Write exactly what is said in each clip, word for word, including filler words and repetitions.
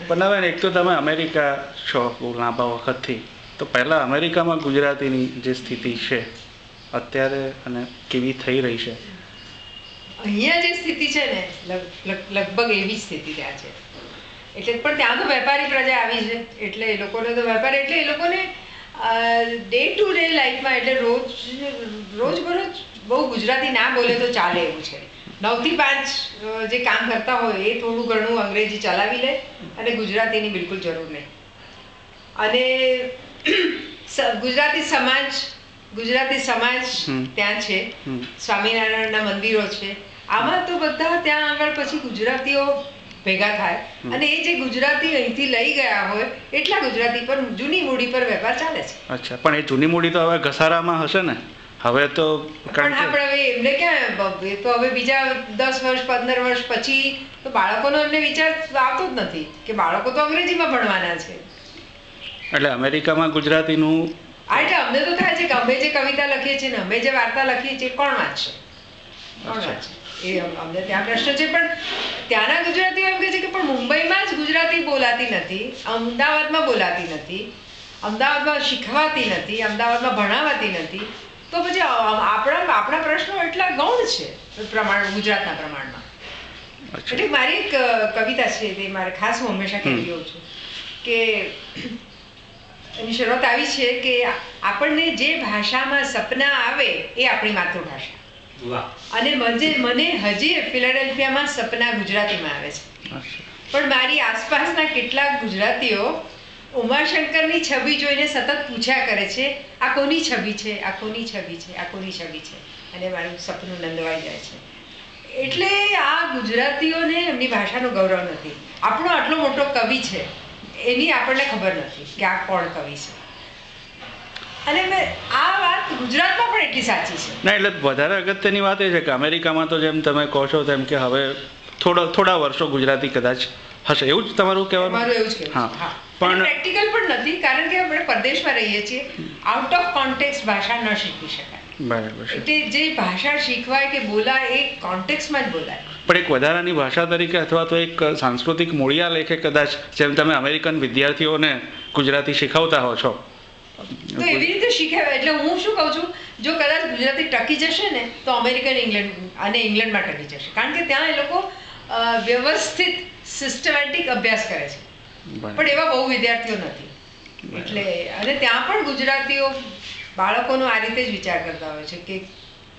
પણ હવે એક તો તમે અમેરિકા છો બહુ લાંબા વખતથી, તો પહેલાં અમેરિકામાં ગુજરાતીની જે સ્થિતિ છે અત્યારે અને કેવી થઈ રહી છે? અહીંયા જે સ્થિતિ છે ને લગભગ એવી સ્થિતિ ત્યાં છે. એટલે પણ ત્યાં તો વેપારી પ્રજા આવી છે, એટલે એ લોકોને તો વેપાર એટલે એ લોકોને ડે ટુ ડે લાઈફમાં એટલે રોજ રોજ બરોજ બહુ ગુજરાતી ના બોલે તો ચાલે એવું છે. નવથી પાંચ જે કામ કરતા હોય એ થોડું ઘણું અંગ્રેજી ચલાવી લે અને ગુજરાતીની બિલકુલ જરૂર નહીં. અને ગુજરાતી સમાજ ગુજરાતી સમાજ ત્યાં છે, સ્વામિનારાયણના મંદિરો છે, આમાં તો બધા ત્યાં આગળ પછી ગુજરાતીઓ ભેગા થાય અને એ જે ગુજરાતી અહીંથી લઈ ગયા હોય એટલા ગુજરાતી પર જૂની મૂડી પર વેપાર ચાલે છે. અચ્છા, પણ એ જૂની મૂડી તો હવે ઘસારામાં હશે ને હવે તો? પણ આપણે હવે એમને ક્યાં, એ તો હવે બીજા દસ વર્ષ પંદર વર્ષ પછી તો બાળકોનો એમને વિચાર આવતો જ નથી કે બાળકો તો અંગ્રેજીમાં ભણવાના છે. એટલે અમેરિકામાં ગુજરાતીનું આ એટલે અમને તો થાય છે કે અમે જે કવિતા લખીએ છીએ ને અમે જે વાર્તા લખીએ છીએ કોણ વાંચશે, કોણ વાંચશે એ અમને ત્યાં પ્રશ્ન છે. પણ ત્યાંના ગુજરાતીઓ એમ કહે છે કે પણ મુંબઈમાં જ ગુજરાતી બોલાતી નથી, અમદાવાદમાં બોલાતી નથી, અમદાવાદમાં શીખવાતી નથી, અમદાવાદમાં ભણાવાતી નથી, તો પછી આપણા આપણા પ્રશ્નો એટલા ગૌણ છે પ્રમાણ ગુજરાતના પ્રમાણમાં. એટલે મારી એક કવિતા છે તે મારે ખાસ હું હંમેશા કહેતી હોઉં છું કે એની શરૂઆત આવી છે કે આપણને જે ભાષામાં સપના આવે એ આપણી માતૃભાષા, અને મને મને હજી ફિલાડેલ્ફિયામાં સપના ગુજરાતીમાં આવે છે. પણ મારી આસપાસના કેટલાક ગુજરાતીઓ ઉમાશંકરની છબી જોઈને સતત પૂછ્યા કરે છે આ કોની છબી છે, આ કોની છબી છે, આ કોની છબી છે, અને મારું સપનું નંદવાઈ જાય છે. એટલે આ ગુજરાતીઓને એમની ભાષાનું ગૌરવ નથી. આપણો આટલો મોટો કવિ છે એની આપણને ખબર નથી કે આ કોણ કવિ છે. અને આ વાત ગુજરાતમાં પણ એટલી સાચી છે. ના, એટલે વધારે અગત્યની વાત એ છે કે અમેરિકામાં તો જેમ તમે કહો છો તેમ કે હવે થોડા થોડા વર્ષો ગુજરાતી કદાચ હશે, એવું જ તમારું કહેવાનું? મારું એવું જ કહેવું. હા, પણ પ્રેક્ટિકલ પણ નથી, કારણ કે આપણે પરદેશમાં રહીએ છીએ, આઉટ ઓફ કોન્ટેક્સ્ટ ભાષા ન શીખી શકાય. બરાબર છે. એટલે જે ભાષા શીખવાય કે બોલાય એ કોન્ટેક્સ્ટમાં જ બોલાય. પણ એક વધારાની ભાષા તરીકે અથવા તો એક સાંસ્કૃતિક મૂળિયા લેખે કદાચ જેમ તમે અમેરિકન વિદ્યાર્થીઓને ગુજરાતી શીખવતા હો છો તો એવી રીતે શીખવાય. એટલે હું શું કહું છું, જો કદાચ ગુજરાતી ટકી જશે ને તો અમેરિકન ઇંગ્લેન્ડ અને ઇંગ્લેન્ડમાં ટકી જશે, કારણ કે ત્યાં એ લોકો વ્યવસ્થિત સિસ્ટમેટિક અભ્યાસ કરે છે. પણ એવા બહુ વિદ્યાર્થીઓ નથી. એટલે અને ત્યાં પણ ગુજરાતીઓ બાળકોનો આ રીતે જ વિચાર કરતા હોય છે કે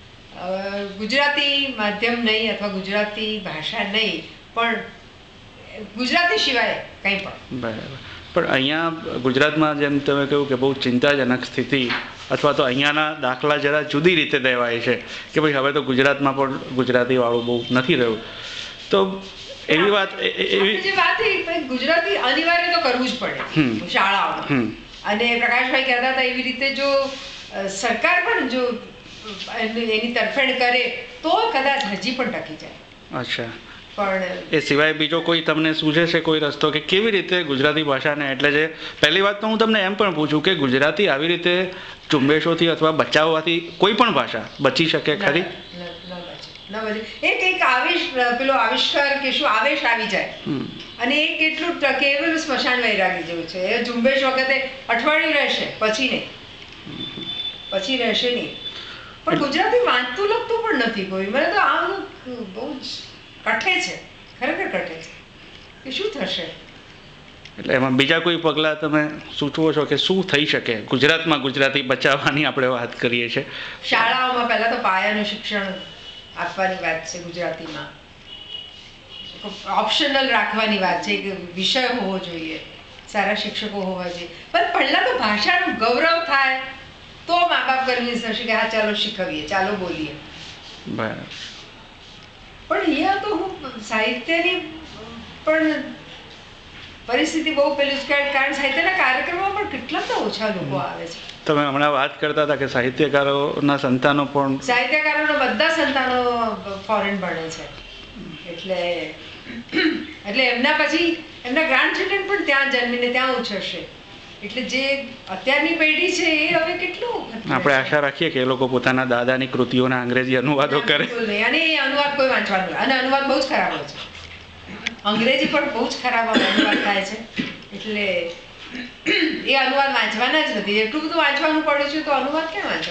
ગુજરાતી માધ્યમ નહીં અથવા ગુજરાતી ભાષા નહીં, પણ ગુજરાતી સિવાય કંઈ પણ. બરાબર. પણ અહીંયા ગુજરાતમાં જેમ તમે કહ્યું કે બહુ ચિંતાજનક સ્થિતિ, અથવા તો અહીંયાના દાખલા જરા જુદી રીતે દેવાય છે કે ભાઈ હવે તો ગુજરાતમાં પણ ગુજરાતીવાળું બહુ નથી રહ્યું. તો એવી વાત એવી જે વાત ગુજરાતી અનિવાર્ય તો કરવું જ પડે શાળાઓમાં. અને પ્રકાશભાઈ કહેતા હતા એવી રીતે જો સરકાર પણ જો એની તરફેણ કરે તો કદાચ હજી પણ ટકી જાય. અચ્છા, પણ એ સિવાય બીજો કોઈ તમને સૂઝે છે કોઈ રસ્તો કે કેવી રીતે ગુજરાતી ભાષાને? એટલે જે પહેલી વાત તો હું તમને એમ પણ પૂછું કે ગુજરાતી આવી રીતે ઝુંબેશોથી અથવા બચાવવાથી કોઈ પણ ભાષા બચી શકે ખરી? એ કંઈક આવેશ પેલો આવિષ્કાર કે શું આવેશ આવી જાય અને એ કેટલું ટકે પેલું સ્મશાન વૈરાગી જેવું છે. એ ઝુંબેશ વખતે અઠવાડિયું રહેશે, પછી નહીં, પછી રહેશે નહીં. પણ ગુજરાતી વાંચતું લખતું પણ નથી કોઈ. મને તો આમ બહુ જ કઠે છે, ખરેખર કઠે છે કે શું થશે. એટલે એમાં બીજા કોઈ પગલાં તમે સૂચવો છો કે શું થઈ શકે ગુજરાતમાં ગુજરાતી બચાવવાની આપણે વાત કરીએ છીએ? શાળાઓમાં પહેલા તો પાયાનું શિક્ષણ આપવાની વાત છે ગુજરાતીમાં, ઓપ્શનલ રાખવાની વાત છે કે વિષય હોવો જોઈએ, સારા શિક્ષકો હોવા જોઈએ. પણ પહેલા તો ભાષાનું ગૌરવ થાય તો મા બાપ કન્વિન્સ થશે કે હા ચાલો શીખવીએ, ચાલો બોલીએ. બરાબર. પણ અહીંયા તો હું સાહિત્યની પણ પરિસ્થિતિ બહુ પેલું જ, કારણ સાહિત્યના કાર્યક્રમમાં પણ કેટલા તો ઓછા લોકો આવે છે. તમે હમણાં વાત કરતા હતા કે સાહિત્યકારોના સંતાનો પણ સાહિત્યકારોના બધા સંતાનો ફોરેન ભણે છે, એટલે એટલે એમના પછી એમના ગ્રાન્ડ ચિલ્ડ્રન પણ ત્યાં જન્મીને ત્યાં ઉછળશે. એટલે જે અત્યારની પેઢી છે એ હવે કેટલું આપણે આશા રાખીએ કે એ લોકો પોતાના દાદાની કૃતિઓના અંગ્રેજી અનુવાદો કરે. અને એ અનુવાદ કોઈ વાંચવાનું, અને અનુવાદ બહુ જ ખરાબ હોય છે. અંગ્રેજી પણ બહુ જ ખરાબ અનુવાદ થાય છે એટલે એ અનુવાદ વાંચવાના જ નથી. એટલું બધું વાંચવાનું પડે છે તો અનુવાદ ક્યાં વાંચવાનું?